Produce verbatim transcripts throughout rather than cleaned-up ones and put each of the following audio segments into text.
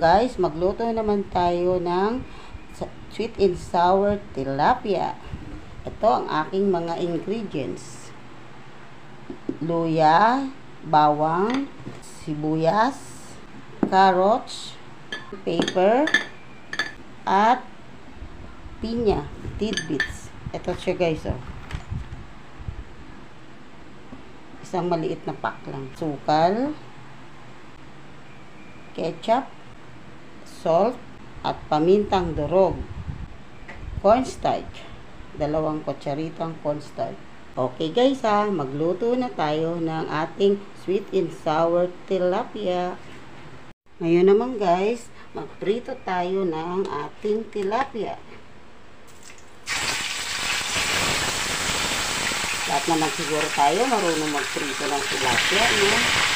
guys, magluto naman tayo ng sweet and sour tilapia. Ito ang aking mga ingredients. Luya, bawang, sibuyas, carrots, pepper, at pinya, tidbits. Ito siya guys, oh. Isang maliit na pack lang. Sukal, ketchup, salt, at pamintang durog. Cornstarch. Dalawang kutsaritang cornstarch. Okay guys ha, magluto na tayo ng ating sweet and sour tilapia. Ngayon naman guys, magprito tayo ng ating tilapia. Lahat naman siguro tayo marunong magprito ng tilapia, no?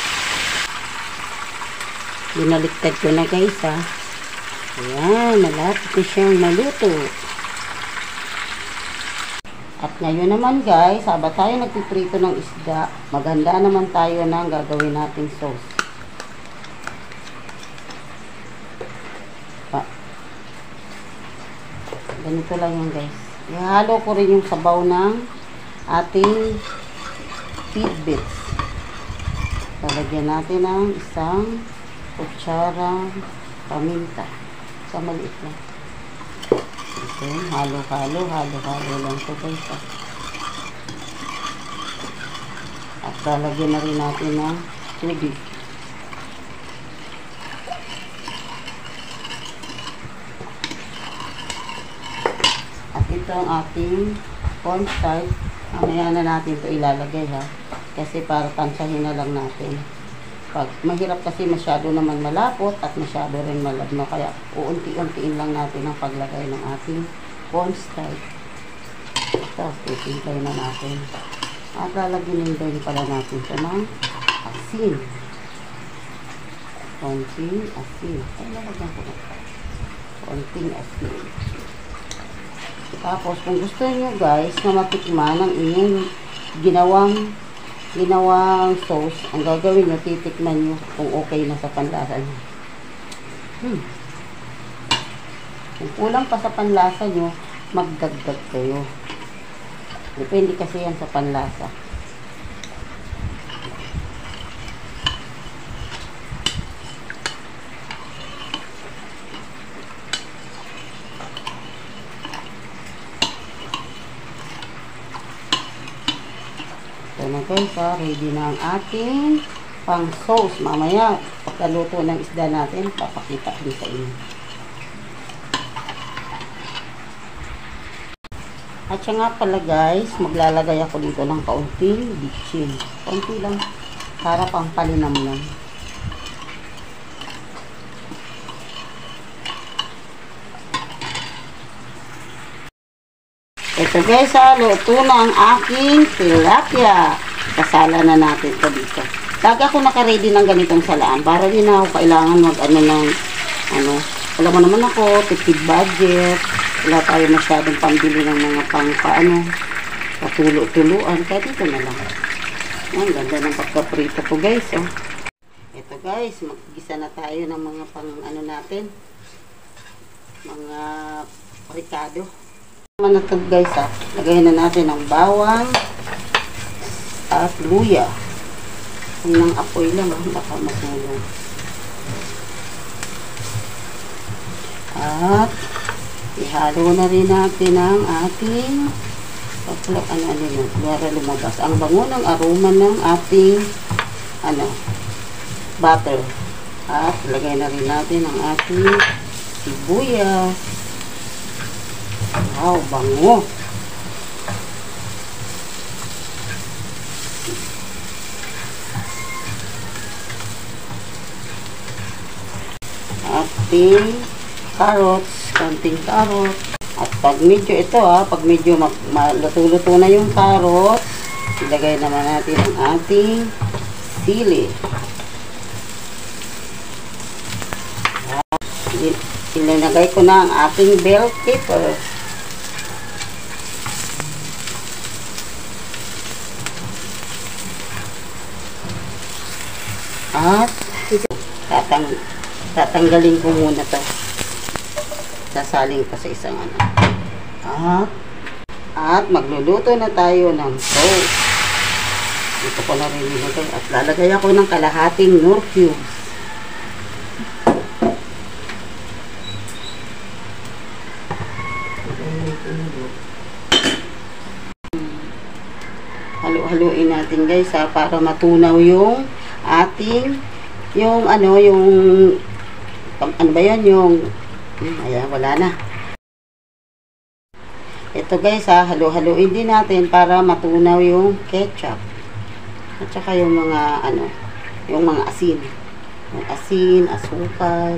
Binaliktad ko na guys ha. Ayan, malapit na siyang maluto. At ngayon naman guys, habang tayo nagpiprito ng isda, maganda naman tayo ng gagawin nating sauce. Pa. Ganito lang yan guys. Ihalo ko rin yung sabaw ng ating tidbits. Lalagyan natin ng isang kutsarang paminta. Sa maliit lang. Okay, halo-halo, halo-halo lang ito guys. At lalagyan na rin natin ng tubig. At ito ang ating cornstarch. Mamaya na natin ito ilalagay ha. Kasi para tansahin na lang natin. Pag mahirap kasi masyado naman malapot at masyado rin malabno. Kaya uunti-untiin lang natin ang paglagay ng ating cornstarch. Ito, titimplay na natin. At lalagyan din pala natin ito ng asin. Konting asin. Ay, lalagyan ko na. Konting asin. Tapos, kung gusto niyo guys na matikman ang inyong ginawang ginawang sauce, ang gagawin nyo, titikman nyo kung okay na sa panlasa nyo. Hmm. Kung kulang pa sa panlasa nyo, magdagdag kayo. Depende kasi yan sa panlasa. Ito na guys ha, ready na ang ating pang sauce. Mamaya, pagkaluto ng isda natin, papakita din sa inyo. At siya nga pala guys, maglalagay ako dito ng kaunting bitchin. Kaunti lang, para pang palinam lang. Ito guys ha, luto na ang aking tilapia. Kasala na natin ito dito. Lagi ako naka-ready ng ganitong salaan. Para din ako kailangan mag ano ng, ano, alam mo naman ako, tipid budget. Wala tayo masyadong pambili ng mga pang paano, patulo-tuluan. Kaya dito na lang. Ang ganda ng pagkaprito ko guys. Oh. Ito guys, mag-gisa na tayo ng mga pang ano natin. Mga ricado. Naman na ito guys ha. Lagayin na natin ang bawang at luya. Kung nang apoy lang ha, baka masulong. At ihalo na rin natin ang ating paplak, ano ano yun, para lumabas ang bango ng aroma ng ating ano, butter. At lagay na rin natin ang ating sibuyas. Wow, bango. Ating carrots, konting carrots. At pag medyo ito ha, pag medyo maluto-luto na yung carrots, ilagay naman natin ang ating sili. At ilalagay ko na ang ating bell pepper. At tatang Tatanggalin ko muna to. Sasaling ko sa isang ano. At, at magluluto na tayo ng toast. Ito ko na rin nilagay. At lalagay ako ng kalahating Knorr cubes. Halo-haluin natin guys ha, para matunaw yung ating yung ano, yung ano ba yan, yung ayan, wala na. Ito guys ha, halo-haluin din natin para matunaw yung ketchup at saka yung mga ano, yung mga asin, yung asin, asukal.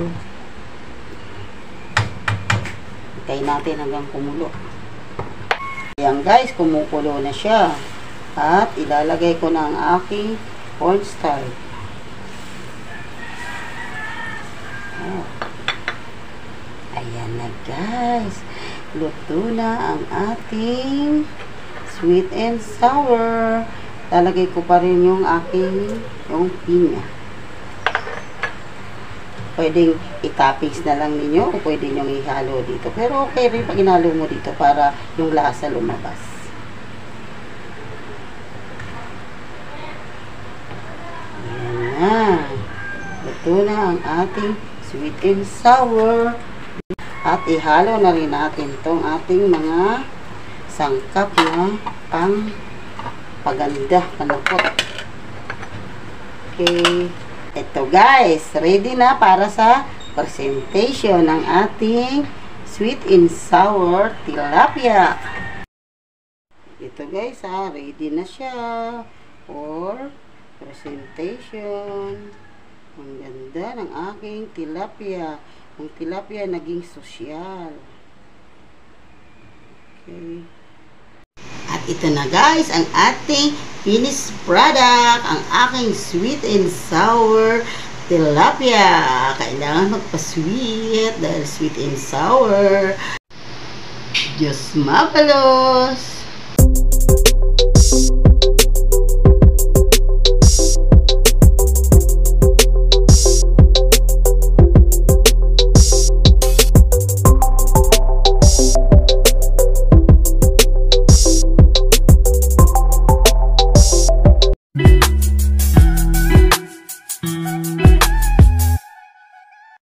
Hintay natin hanggang kumulo. Ayan guys, kumukulo na siya. At ilalagay ko na ang aking cornstarch. Oh. Ayan na guys. Luto na ang ating sweet and sour. Lalagay ko pa rin yung aking yung pinya. Pwedeng i-toppings na lang ninyo o pwede nyo ihalo dito. Pero okay rin pag inalo mo dito para yung lasa lumabas. Ayan. Luto na ang ating sweet and sour. At ihalo na rin natin itong ating mga sangkap na pang paganda, panakot. Okay. Ito guys, ready na para sa presentation ng ating sweet and sour tilapia. Ito guys ha, ready na siya for presentation. Ang ganda ng aking tilapia. Ang tilapia naging sosyal. Okay. At ito na guys, ang ating finished product. Ang aking sweet and sour tilapia. Kailangan magpa-sweet dahil sweet and sour. Diyos mapalos!